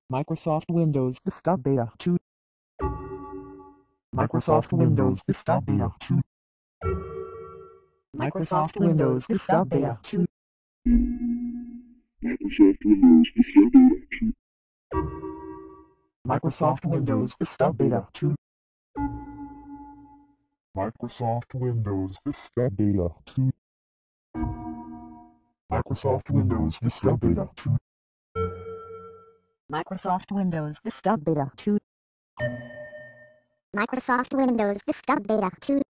Microsoft Windows Vista Beta 2. Microsoft Windows Vista Beta 2. Microsoft Windows Vista Beta 2. Microsoft Windows Vista Beta 2. Microsoft Windows Vista Beta 2. Microsoft Windows Vista Beta 2. Microsoft Windows Vista Beta 2. Microsoft Windows Vista Beta 2. Microsoft Windows Vista Beta 2.